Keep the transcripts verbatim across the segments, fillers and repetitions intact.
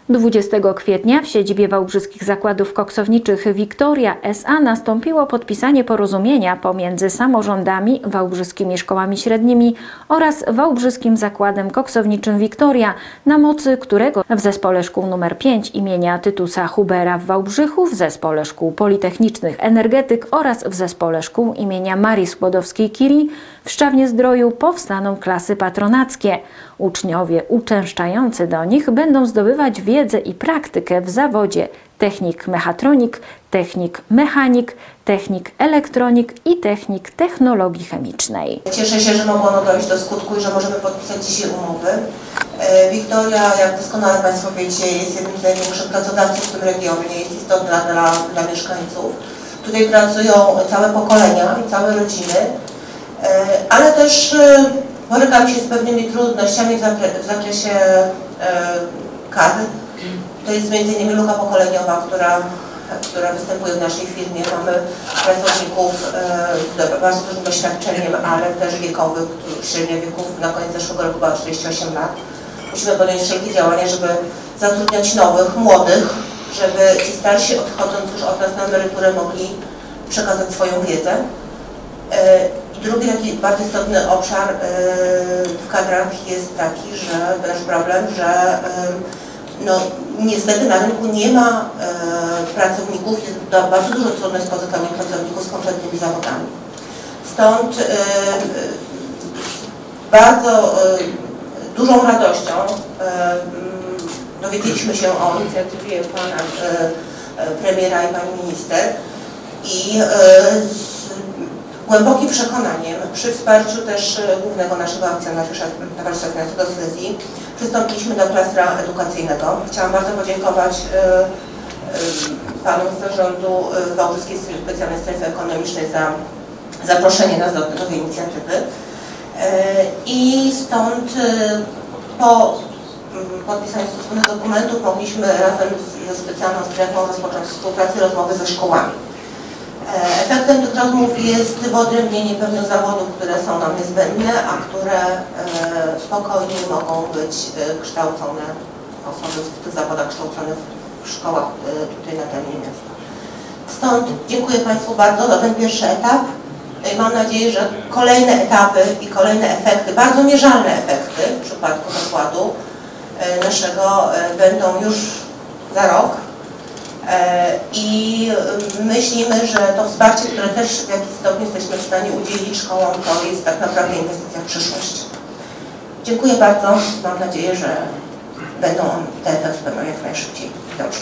dwudziestego kwietnia w siedzibie Wałbrzyskich Zakładów Koksowniczych Wiktoria S A nastąpiło podpisanie porozumienia pomiędzy samorządami, wałbrzyskimi szkołami średnimi oraz Wałbrzyskim Zakładem Koksowniczym Wiktoria, na mocy którego w Zespole Szkół nr pięć imienia Tytusa Hubera w Wałbrzychu, w Zespole Szkół Politechnicznych Energetyk oraz w Zespole Szkół imienia Marii Skłodowskiej-Curie w Szczawnie-Zdroju powstaną klasy patronackie. Uczniowie uczęszczający do nich będą zdobywać wiedzę i praktykę w zawodzie technik mechatronik, technik mechanik, technik elektronik i technik technologii chemicznej. Cieszę się, że mogło ono dojść do skutku i że możemy podpisać dzisiaj umowy. Wiktoria, jak doskonale Państwo wiecie, jest jednym z największych pracodawców w tym regionie, jest istotna dla, dla mieszkańców. Tutaj pracują całe pokolenia i całe rodziny, ale też borykam się z pewnymi trudnościami w, w zakresie kadr. To jest między innymi luka pokoleniowa, która, która występuje w naszej firmie. Mamy pracowników z bardzo dużym doświadczeniem, ale też wiekowych, średnia wieków na koniec zeszłego roku była czterdzieści osiem lat. Musimy podjąć wszelkie działania, żeby zatrudniać nowych, młodych, żeby ci starsi, odchodząc już od nas na emeryturę, mogli przekazać swoją wiedzę. Drugi taki bardzo istotny obszar w kadrach jest taki, że nasz problem, że no, niestety na rynku nie ma pracowników, jest bardzo dużo trudno jest pozyskanie pracowników z konkretnymi zawodami. Stąd bardzo dużą radością dowiedzieliśmy się o inicjatywie pana premiera i pani minister i z głębokim przekonaniem, przy wsparciu też głównego naszego akcjonariusza, Towarzystwa Finansowego Silesii, przystąpiliśmy do klastra edukacyjnego. Chciałam bardzo podziękować y, y, panu z zarządu y, Wałbrzyskiej Specjalnej Strefy Ekonomicznej za zaproszenie nas do, do tej inicjatywy. Y, I stąd y, po y, podpisaniu stosownych dokumentów mogliśmy razem z, ze specjalną strefą rozpocząć współpracę, rozmowy ze szkołami. Efektem tych rozmów jest wyodrębnienie pewnych zawodów, które są nam niezbędne, a które spokojnie mogą być kształcone, osoby w tych zawodach kształcone w szkołach tutaj na terenie miasta. Stąd dziękuję Państwu bardzo za ten pierwszy etap. Mam nadzieję, że kolejne etapy i kolejne efekty, bardzo mierzalne efekty w przypadku zakładu naszego będą już za rok. I myślimy, że to wsparcie, które też w jakiś stopniu jesteśmy w stanie udzielić szkołom, to jest tak naprawdę inwestycja w przyszłość. Dziękuję bardzo. Mam nadzieję, że będą te efekty będą jak najszybciej widoczne.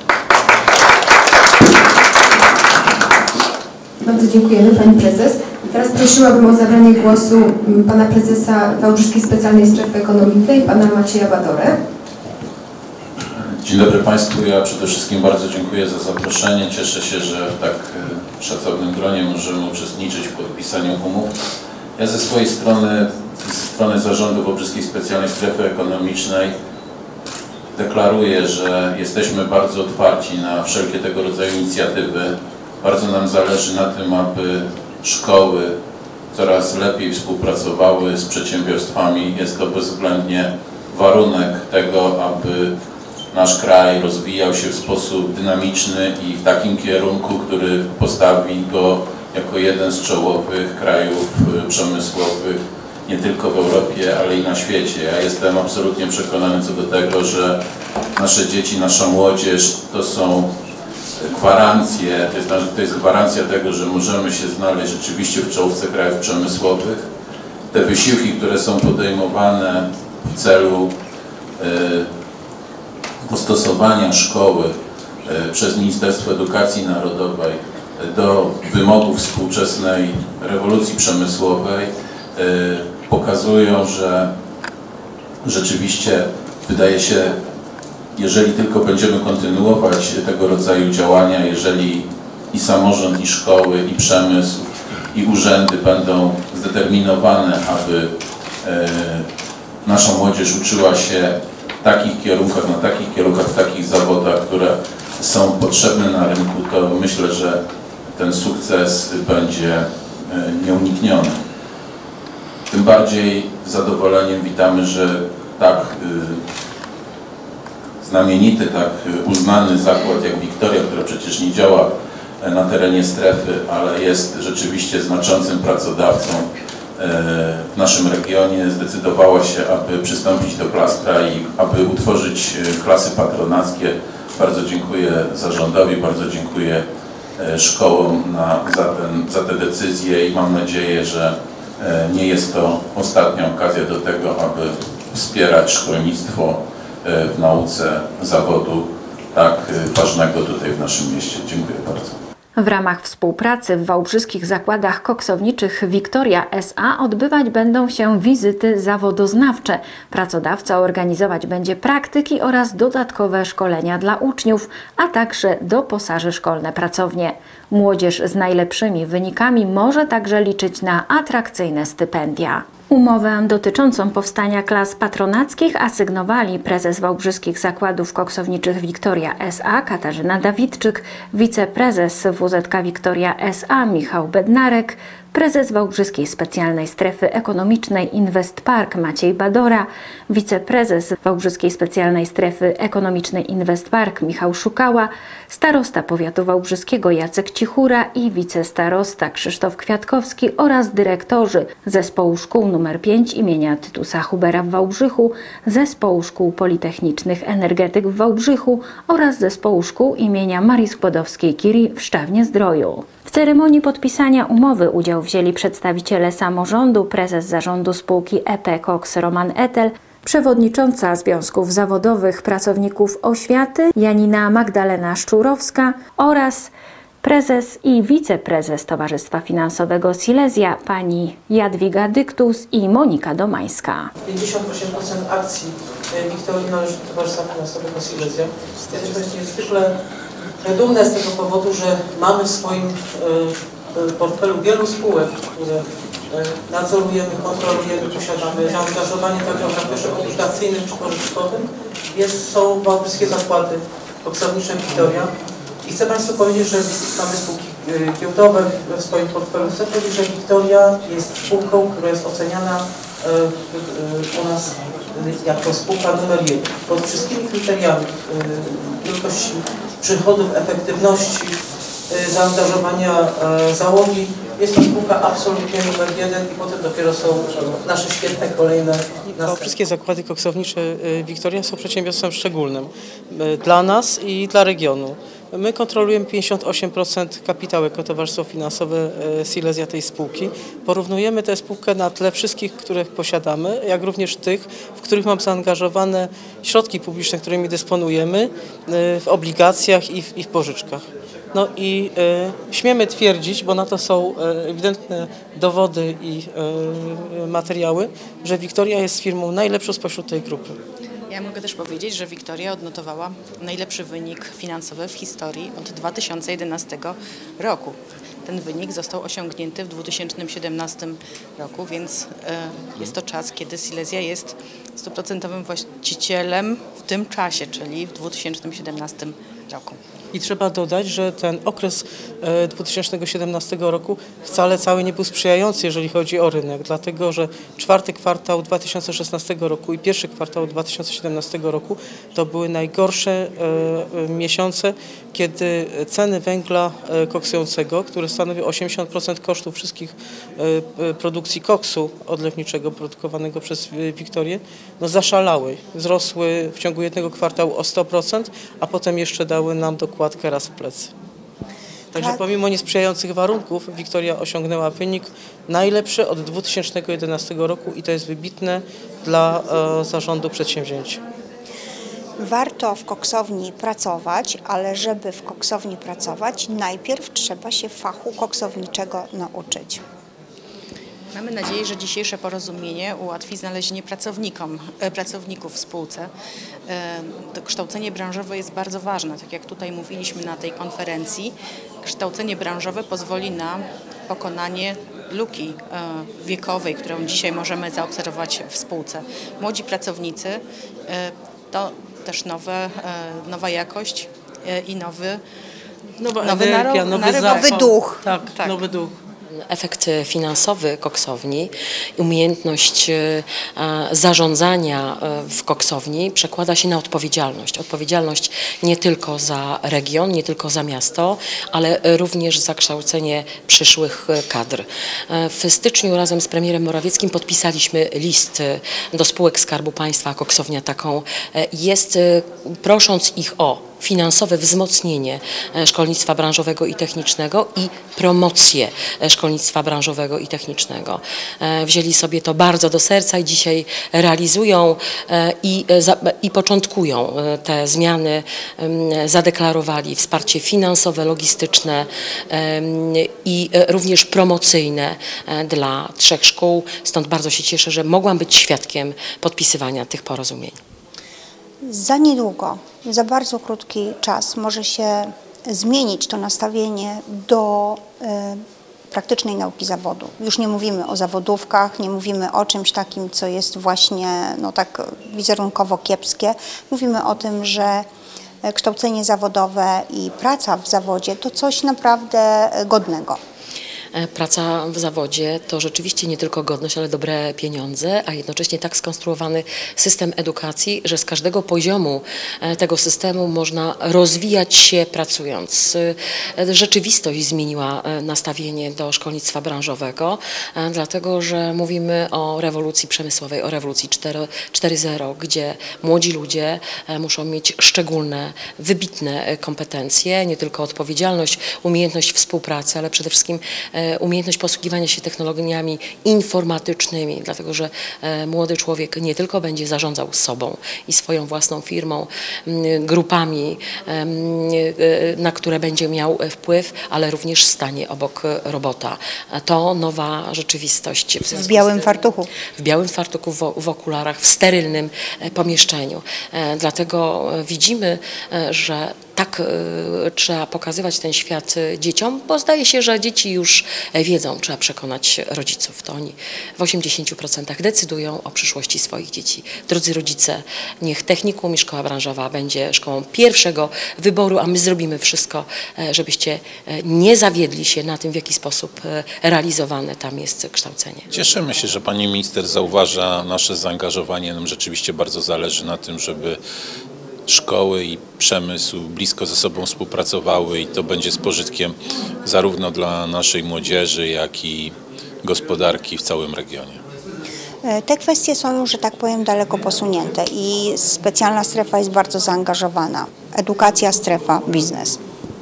Bardzo dziękujemy Pani Prezes. Teraz prosiłabym o zabranie głosu Pana Prezesa Wałbrzyskiej Specjalnej Strefy Ekonomicznej, Pana Macieja Badorę. Dzień dobry Państwu. Ja przede wszystkim bardzo dziękuję za zaproszenie. Cieszę się, że w tak szacownym gronie możemy uczestniczyć w podpisaniu umów. Ja ze swojej strony, ze strony Zarządu Wałbrzyskiej Specjalnej Strefy Ekonomicznej deklaruję, że jesteśmy bardzo otwarci na wszelkie tego rodzaju inicjatywy. Bardzo nam zależy na tym, aby szkoły coraz lepiej współpracowały z przedsiębiorstwami. Jest to bezwzględnie warunek tego, aby nasz kraj rozwijał się w sposób dynamiczny i w takim kierunku, który postawi go jako jeden z czołowych krajów przemysłowych nie tylko w Europie, ale i na świecie. Ja jestem absolutnie przekonany co do tego, że nasze dzieci, nasza młodzież to są gwarancje, to jest, to jest gwarancja tego, że możemy się znaleźć rzeczywiście w czołówce krajów przemysłowych. Te wysiłki, które są podejmowane w celu y, dostosowania szkoły przez Ministerstwo Edukacji Narodowej do wymogów współczesnej rewolucji przemysłowej pokazują, że rzeczywiście wydaje się, jeżeli tylko będziemy kontynuować tego rodzaju działania, jeżeli i samorząd, i szkoły, i przemysł, i urzędy będą zdeterminowane, aby nasza młodzież uczyła się w takich kierunkach, na takich kierunkach, w takich zawodach, które są potrzebne na rynku, to myślę, że ten sukces będzie nieunikniony. Tym bardziej z zadowoleniem witamy, że tak znamienity, tak uznany zakład jak Wiktoria, która przecież nie działa na terenie strefy, ale jest rzeczywiście znaczącym pracodawcą w naszym regionie, zdecydowała się, aby przystąpić do klastra i aby utworzyć klasy patronackie. Bardzo dziękuję zarządowi, bardzo dziękuję szkołom na, za, ten, za te decyzje i mam nadzieję, że nie jest to ostatnia okazja do tego, aby wspierać szkolnictwo w nauce zawodu tak ważnego tutaj w naszym mieście. Dziękuję bardzo. W ramach współpracy w Wałbrzyskich Zakładach Koksowniczych Wiktoria S A odbywać będą się wizyty zawodoznawcze. Pracodawca organizować będzie praktyki oraz dodatkowe szkolenia dla uczniów, a także doposaży szkolne pracownie. Młodzież z najlepszymi wynikami może także liczyć na atrakcyjne stypendia. Umowę dotyczącą powstania klas patronackich asygnowali prezes Wałbrzyskich Zakładów Koksowniczych Wiktoria S A Katarzyna Dawidczyk, wiceprezes W Z K Wiktoria S A Michał Bednarek, prezes Wałbrzyskiej Specjalnej Strefy Ekonomicznej Investpark Maciej Badora, wiceprezes Wałbrzyskiej Specjalnej Strefy Ekonomicznej Investpark Michał Szukała, starosta powiatu wałbrzyskiego Jacek Cichura i wicestarosta Krzysztof Kwiatkowski oraz dyrektorzy Zespołu Szkół nr pięć imienia Tytusa Hubera w Wałbrzychu, Zespołu Szkół Politechnicznych Energetyk w Wałbrzychu oraz Zespołu Szkół imienia Marii Skłodowskiej-Curie w Szczawnie-Zdroju. W ceremonii podpisania umowy udział wzięli przedstawiciele samorządu, prezes zarządu spółki E P Koks Roman Etel, przewodnicząca Związków Zawodowych Pracowników Oświaty Janina Magdalena Szczurowska oraz prezes i wiceprezes Towarzystwa Finansowego Silesia pani Jadwiga Dyktus i Monika Domańska. pięćdziesiąt osiem procent akcji Wiktorii należy do Towarzystwa Finansowego Silesia. Jesteśmy niezwykle dumne z tego powodu, że mamy w swoim portfelu wielu spółek, które nadzorujemy, kontrolujemy, posiadamy zaangażowanie także w zakresie obligacyjnym czy pożyczkowym. Jest, są Wałbrzyskie Zakłady Koksownicze Wiktoria. I chcę Państwu powiedzieć, że mamy spółki giełdowe w swoim portfelu. Chcę powiedzieć, że Wiktoria jest spółką, która jest oceniana u nas jako spółka numer jeden. Pod wszystkimi kryteriami wielkości przychodów, efektywności, zaangażowania załogi jest to spółka absolutnie numer jeden i potem dopiero są nasze świetne kolejne. Wszystkie zakłady koksownicze Wiktoria są przedsiębiorstwem szczególnym dla nas i dla regionu. My kontrolujemy pięćdziesiąt osiem procent kapitału jako towarzystwo finansowe Silesia tej spółki. Porównujemy tę spółkę na tle wszystkich, których posiadamy, jak również tych, w których mam zaangażowane środki publiczne, którymi dysponujemy w obligacjach i w, i w pożyczkach. No i y, śmiemy twierdzić, bo na to są y, ewidentne dowody i y, materiały, że Wiktoria jest firmą najlepszą spośród tej grupy. Ja mogę też powiedzieć, że Wiktoria odnotowała najlepszy wynik finansowy w historii od dwa tysiące jedenastego roku. Ten wynik został osiągnięty w dwa tysiące siedemnastym roku, więc y, jest to czas, kiedy Silesia jest stuprocentowym właścicielem w tym czasie, czyli w dwa tysiące siedemnastym roku. I trzeba dodać, że ten okres dwa tysiące siedemnastego roku wcale cały nie był sprzyjający, jeżeli chodzi o rynek, dlatego że czwarty kwartał dwa tysiące szesnastego roku i pierwszy kwartał dwa tysiące siedemnastego roku to były najgorsze e, miesiące, kiedy ceny węgla e, koksującego, które stanowią osiemdziesiąt procent kosztów wszystkich e, produkcji koksu odlewniczego produkowanego przez Wiktorię, no zaszalały. Wzrosły w ciągu jednego kwartału o sto procent, a potem jeszcze dały nam dokładnie raz w plecy. Także pomimo niesprzyjających warunków Wiktoria osiągnęła wynik najlepszy od dwa tysiące jedenastego roku i to jest wybitne dla e, zarządu przedsięwzięcia. Warto w koksowni pracować, ale żeby w koksowni pracować, najpierw trzeba się fachu koksowniczego nauczyć. Mamy nadzieję, że dzisiejsze porozumienie ułatwi znalezienie pracownikom, pracowników w spółce. To kształcenie branżowe jest bardzo ważne, tak jak tutaj mówiliśmy na tej konferencji. Kształcenie branżowe pozwoli na pokonanie luki wiekowej, którą dzisiaj możemy zaobserwować w spółce. Młodzi pracownicy to też nowe, nowa jakość i nowy, Nowa nowy, energia, naro- nowy, naro- zapał. nowy duch. Tak, Tak. nowy duch. Efekt finansowy koksowni, umiejętność zarządzania w koksowni przekłada się na odpowiedzialność. Odpowiedzialność nie tylko za region, nie tylko za miasto, ale również za kształcenie przyszłych kadr. W styczniu razem z premierem Morawieckim podpisaliśmy list do spółek Skarbu Państwa, a koksownia taką jest, prosząc ich o finansowe wzmocnienie szkolnictwa branżowego i technicznego i promocję szkolnictwa branżowego i technicznego. Wzięli sobie to bardzo do serca i dzisiaj realizują i, i początkują te zmiany, zadeklarowali wsparcie finansowe, logistyczne i również promocyjne dla trzech szkół. Stąd bardzo się cieszę, że mogłam być świadkiem podpisywania tych porozumień. Za niedługo, za bardzo krótki czas może się zmienić to nastawienie do y, praktycznej nauki zawodu. Już nie mówimy o zawodówkach, nie mówimy o czymś takim, co jest właśnie no, tak wizerunkowo kiepskie. Mówimy o tym, że kształcenie zawodowe i praca w zawodzie to coś naprawdę godnego. Praca w zawodzie to rzeczywiście nie tylko godność, ale dobre pieniądze, a jednocześnie tak skonstruowany system edukacji, że z każdego poziomu tego systemu można rozwijać się pracując. Rzeczywistość zmieniła nastawienie do szkolnictwa branżowego, dlatego że mówimy o rewolucji przemysłowej, o rewolucji cztery zero, gdzie młodzi ludzie muszą mieć szczególne, wybitne kompetencje, nie tylko odpowiedzialność, umiejętność współpracy, ale przede wszystkim umiejętność posługiwania się technologiami informatycznymi, dlatego że młody człowiek nie tylko będzie zarządzał sobą i swoją własną firmą, grupami, na które będzie miał wpływ, ale również stanie obok robota. To nowa rzeczywistość. W, w białym fartuchu. W białym fartuchu, w, w okularach, w sterylnym pomieszczeniu. Dlatego widzimy, że tak y, trzeba pokazywać ten świat dzieciom, bo zdaje się, że dzieci już wiedzą, trzeba przekonać rodziców. To oni w osiemdziesięciu procentach decydują o przyszłości swoich dzieci. Drodzy rodzice, niech technikum i szkoła branżowa będzie szkołą pierwszego wyboru, a my zrobimy wszystko, żebyście nie zawiedli się na tym, w jaki sposób realizowane tam jest kształcenie. Cieszymy się, że pani minister zauważa nasze zaangażowanie. Nam rzeczywiście bardzo zależy na tym, żeby szkoły i przemysł blisko ze sobą współpracowały i to będzie z pożytkiem zarówno dla naszej młodzieży, jak i gospodarki w całym regionie. Te kwestie są, że tak powiem, daleko posunięte i specjalna strefa jest bardzo zaangażowana. Edukacja, strefa, biznes.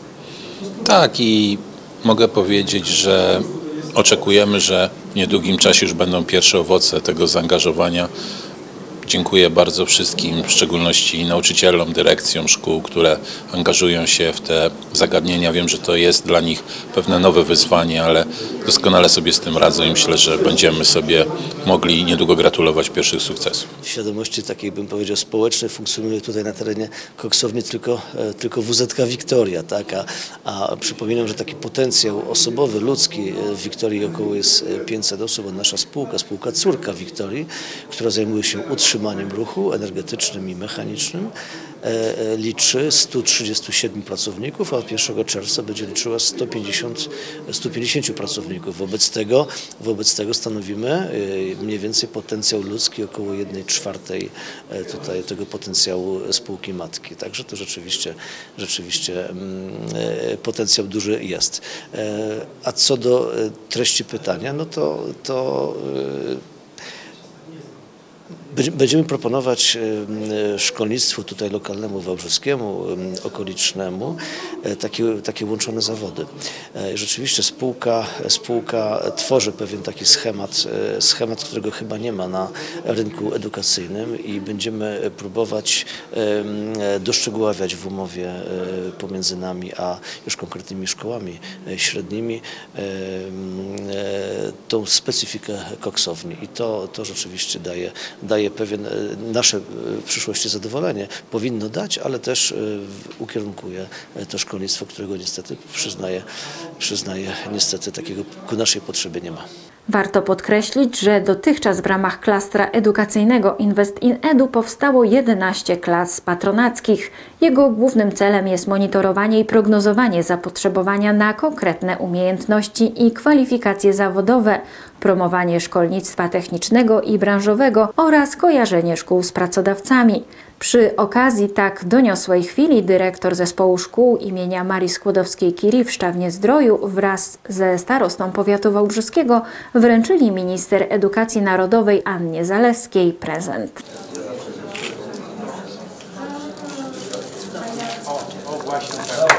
Tak, i mogę powiedzieć, że oczekujemy, że w niedługim czasie już będą pierwsze owoce tego zaangażowania. Dziękuję bardzo wszystkim, w szczególności nauczycielom, dyrekcjom szkół, które angażują się w te zagadnienia. Wiem, że to jest dla nich pewne nowe wyzwanie, ale doskonale sobie z tym radzą i myślę, że będziemy sobie mogli niedługo gratulować pierwszych sukcesów. W świadomości takiej, bym powiedział, społecznej funkcjonuje tutaj na terenie koksowni tylko, tylko W Z K Wiktoria, tak? a, a przypominam, że taki potencjał osobowy, ludzki w Wiktorii około jest pięćset osób, a nasza spółka, spółka córka Wiktorii, która zajmuje się utrzymaniem ruchu energetycznym i mechanicznym, e, liczy stu trzydziestu siedmiu pracowników, a od pierwszego czerwca będzie liczyła sto pięćdziesiąt, stu pięćdziesięciu pracowników. Wobec tego, wobec tego stanowimy e, mniej więcej potencjał ludzki około jednej czwartej e, tutaj tego potencjału spółki matki. Także to rzeczywiście, rzeczywiście e, potencjał duży jest. E, a co do e, treści pytania, no to, to e, Będziemy proponować szkolnictwu tutaj lokalnemu, wałbrzyskiemu, okolicznemu takie, takie łączone zawody. Rzeczywiście spółka, spółka tworzy pewien taki schemat, schemat, którego chyba nie ma na rynku edukacyjnym i będziemy próbować doszczegóławiać w umowie pomiędzy nami a już konkretnymi szkołami średnimi tą specyfikę koksowni i to, to rzeczywiście daje, daje pewien nasze w przyszłości zadowolenie, powinno dać, ale też ukierunkuje to szkolnictwo, którego niestety przyznaje, przyznaje niestety takiego ku naszej potrzebie nie ma. Warto podkreślić, że dotychczas w ramach klastra edukacyjnego Invest in Edu powstało jedenaście klas patronackich. Jego głównym celem jest monitorowanie i prognozowanie zapotrzebowania na konkretne umiejętności i kwalifikacje zawodowe, promowanie szkolnictwa technicznego i branżowego oraz kojarzenie szkół z pracodawcami. Przy okazji tak doniosłej chwili dyrektor zespołu szkół imienia Marii Skłodowskiej-Curie w Szczawnie-Zdroju wraz ze starostą powiatu wałbrzyskiego wręczyli minister edukacji narodowej Annie Zalewskiej prezent. O, o właśnie tak.